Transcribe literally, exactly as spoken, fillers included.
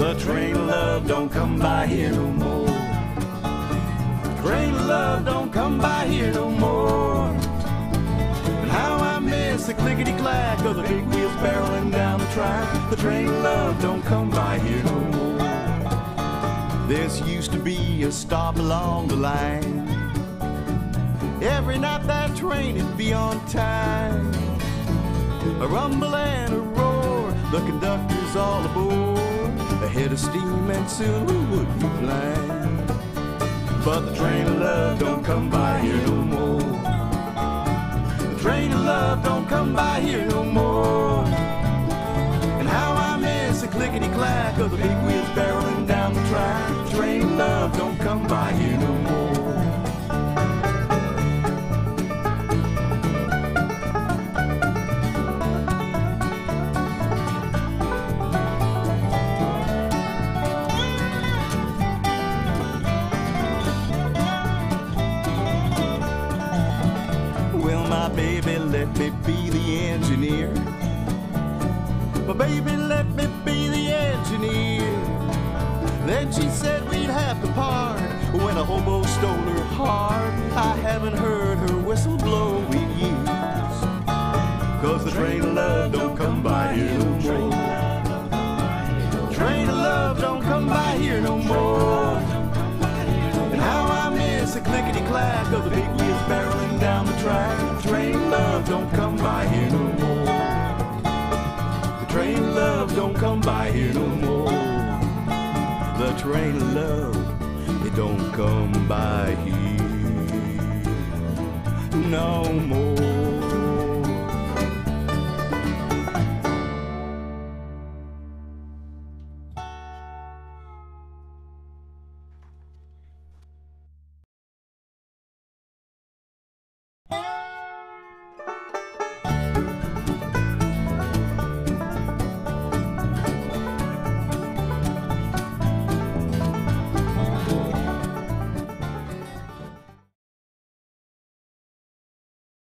The train of love don't come by here no more. Train of love don't come by here no more. And how I miss the clickety-clack of the big wheels barreling down the track. The train of love don't come by here no more. This used to be a stop along the line. Every night that train would be on time. A rumble and a roar, the conductors all aboard. A head of steam and soon we would be flying. But the train of love don't come by here no more. The train of love don't come by here no more. And how I miss the clickety-clack of the big wheels barreling down the track. The train of love don't come by here no more. Baby, let me be the engineer. Well, baby, let me be the engineer. Then she said we'd have to part when a hobo stole her heart. I haven't heard her whistle blow in years. Cause the train of love don't come by here no more. Train of love don't come by here no more. And how I miss the clickety-clack of the big wheels barreling down the track. The train of love don't come by here no more. The train of love don't come by here no more. The train of love, it don't come by here no more.